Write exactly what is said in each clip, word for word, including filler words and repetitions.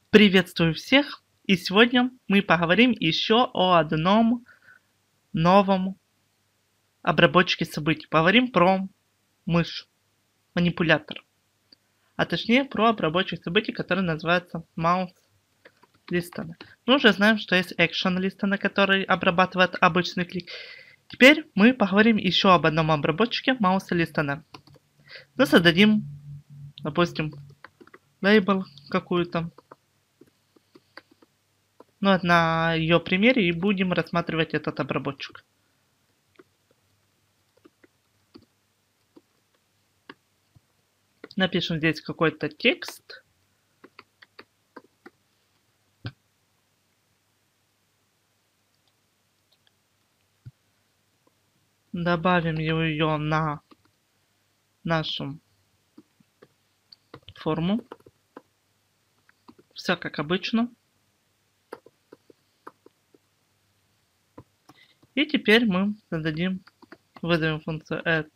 Приветствую всех! И сегодня мы поговорим еще о одном новом обработчике событий. Поговорим про мышь, манипулятор. А точнее про обработчик событий, который называется Mouse Listener. Мы уже знаем, что есть Action Listener, который обрабатывает обычный клик. Теперь мы поговорим еще об одном обработчике Mouse Listener. Мы создадим, допустим, лейбл какую-то. Ну, вот на ее примере и будем рассматривать этот обработчик. Напишем здесь какой-то текст. Добавим ее на нашу форму. Все как обычно. И теперь мы зададим, выдаем функцию add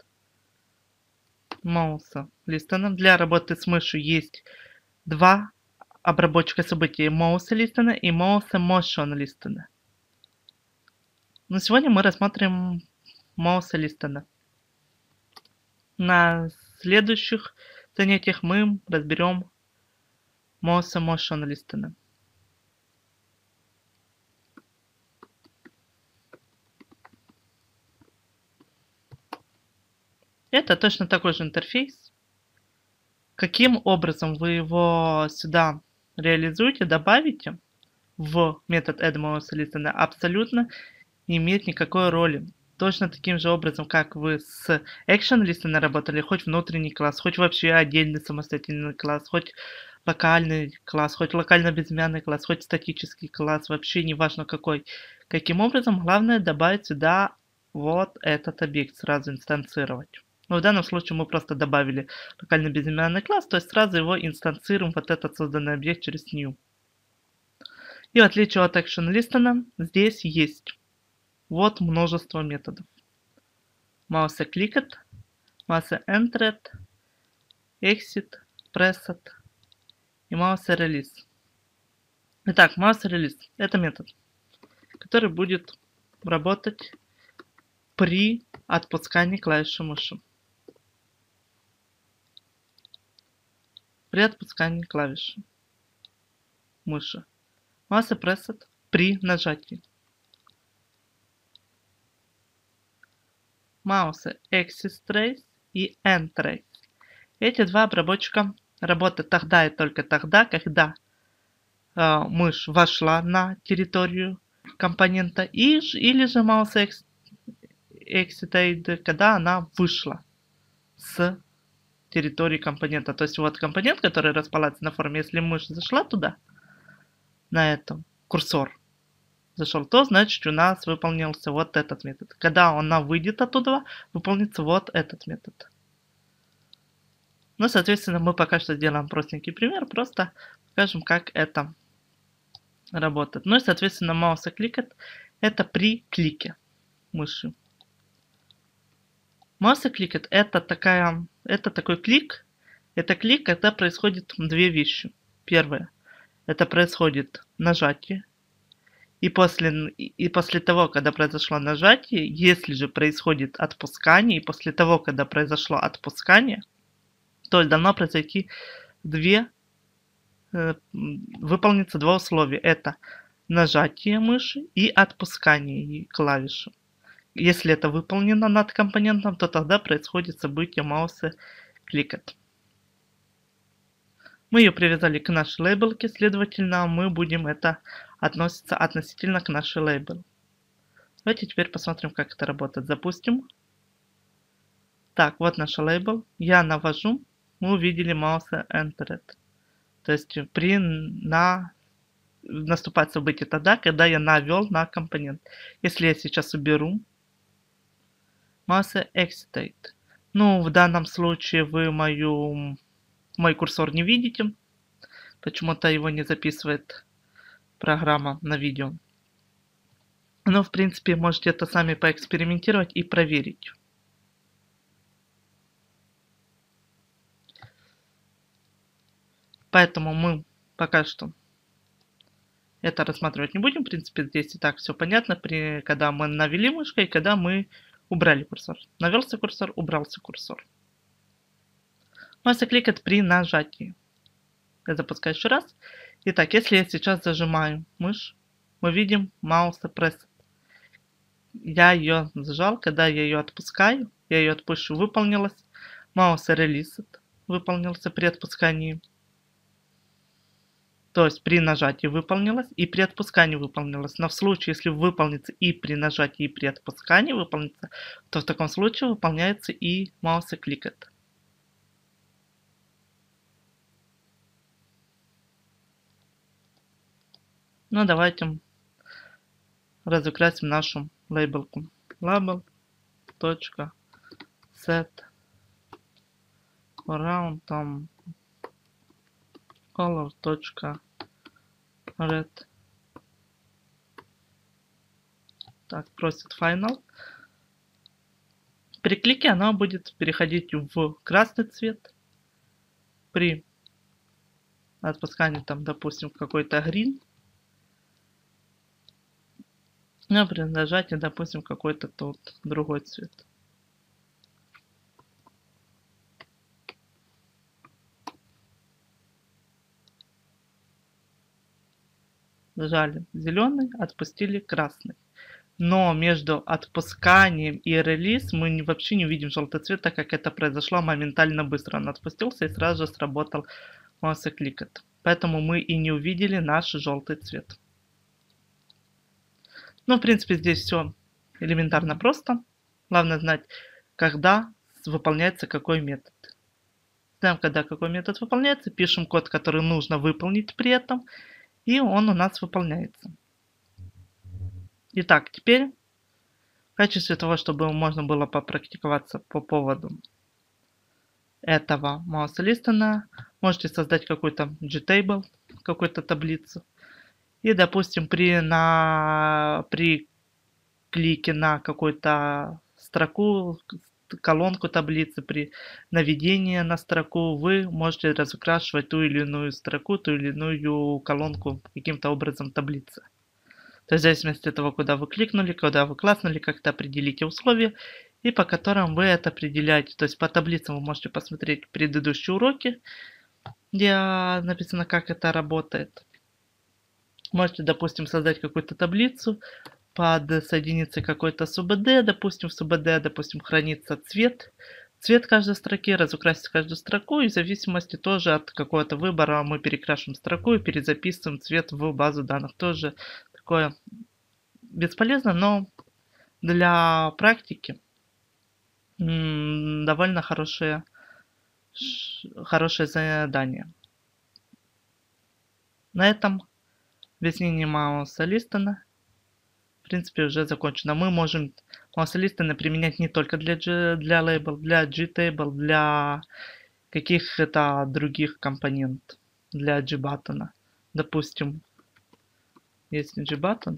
mouse listener. Для работы с мышью есть два обработчика событий: mouse listener и mouse motion listener. Но сегодня мы рассмотрим mouse listener. На следующих занятиях мы разберем mouse motion listener. Это точно такой же интерфейс. Каким образом вы его сюда реализуете, добавите в метод addMouseListener, абсолютно не имеет никакой роли. Точно таким же образом, как вы с ActionListener работали, хоть внутренний класс, хоть вообще отдельный самостоятельный класс, хоть локальный класс, хоть локально безымянный класс, хоть статический класс, вообще не важно какой. Каким образом, главное добавить сюда вот этот объект, сразу инстанцировать. Но в данном случае мы просто добавили локально безымянный класс, то есть сразу его инстанцируем, вот этот созданный объект, через new. И в отличие от ActionListener, здесь есть вот множество методов. Mouse clicked, mouse entered, exit, pressed и mouse release. Итак, mouse release — это метод, который будет работать при отпускании клавиши мыши. При отпускании клавиши мыши. Mouse pressed при нажатии. Mouse exit trace и end trace. Эти два обработчика работают тогда и только тогда, когда э, мышь вошла на территорию компонента, и, или же mouse exit, exited, когда она вышла с территории компонента. То есть вот компонент, который располагается на форме, если мышь зашла туда, на этом курсор зашел, то значит у нас выполнился вот этот метод. Когда она выйдет оттуда, выполнится вот этот метод. Ну, соответственно, мы пока что сделаем простенький пример, просто покажем, как это работает. Ну и, соответственно, mouse clicked — это при клике мыши. Mouse clicked — это такая, это такой клик, это клик, когда происходит две вещи. Первое — это происходит нажатие. И после, и после того, когда произошло нажатие, если же происходит отпускание, и после того, когда произошло отпускание, то должно произойти две, э, выполнится два условия. Это нажатие мыши и отпускание клавиши. Если это выполнено над компонентом, то тогда происходит событие mouse clicked. Мы ее привязали к нашей лейблке, следовательно, мы будем это относиться относительно к нашей лейбл. Давайте теперь посмотрим, как это работает. Запустим. Так, вот наша лейбл. Я навожу. Мы увидели mouse entered. То есть при на наступает событие тогда, когда я навел на компонент. Если я сейчас уберу mouse exited. Ну, в данном случае вы мою мой курсор не видите. Почему-то его не записывает программа на видео. Но, в принципе, можете это сами поэкспериментировать и проверить. Поэтому мы пока что Это рассматривать не будем. В принципе, здесь и так все понятно, при, когда мы навели мышкой, когда мы убрали курсор. Навелся курсор, убрался курсор. Mouse клик это при нажатии. Я запускаю еще раз. Итак, если я сейчас зажимаю мышь, мы видим mouse press. Я ее зажал, когда я ее отпускаю, я ее отпущу, выполнилось. Mouse release выполнился при отпускании. То есть при нажатии выполнилось и при отпускании выполнилось. Но в случае, если выполнится и при нажатии, и при отпускании выполнится, то в таком случае выполняется и mouse click. Ну, давайте разукрасим нашу лейбелку. Label.set around там color.red. Так, просит final. При клике она будет переходить в красный цвет. При отпускании там, допустим, какой-то green. А при нажатии, допустим, какой-то тут другой цвет. Нажали зеленый, отпустили красный. Но между отпусканием и релиз мы вообще не увидим желтый цвет, так как это произошло моментально быстро. Он отпустился и сразу же сработал mouse click. Поэтому мы и не увидели наш желтый цвет. Ну, в принципе, здесь все элементарно просто. Главное знать, когда выполняется какой метод. Знаем, когда какой метод выполняется, пишем код, который нужно выполнить при этом, и он у нас выполняется. Итак, теперь в качестве того, чтобы можно было попрактиковаться по поводу этого mouse listena, можете создать какой-то Gtable, какую-то таблицу. И, допустим, при, на, при клике на какую-то строку, колонку таблицы, при наведении на строку вы можете разукрашивать ту или иную строку, ту или иную колонку каким-то образом таблицы. То есть в зависимости от того, куда вы кликнули, куда вы класнули, как-то определите условия, и по которым вы это определяете. То есть по таблицам вы можете посмотреть предыдущие уроки, где написано, как это работает. Можете, допустим, создать какую-то таблицу, под соединиться какой-то субд, допустим, в субд, допустим, хранится цвет, цвет каждой строки, разукрасить каждую строку, и в зависимости тоже от какого-то выбора мы перекрашиваем строку и перезаписываем цвет в базу данных. Тоже такое бесполезно, но для практики довольно хорошее, хорошее задание. На этом объяснение mouse listena в принципе уже закончено. Мы можем mouse listena применять не только для, G, для label, для Gtable, для каких-то других компонентов, для Gbutton. Допустим, есть Gbutton.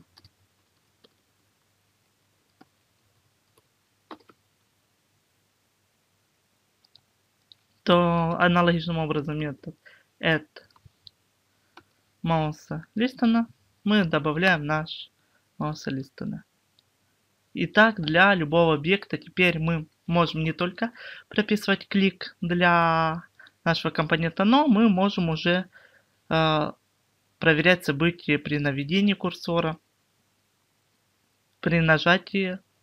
То аналогичным образом метод add mouse listena мы добавляем наш mouse listena. Итак, для любого объекта теперь мы можем не только прописывать клик для нашего компонента, но мы можем уже э, проверять события при наведении курсора, при нажатии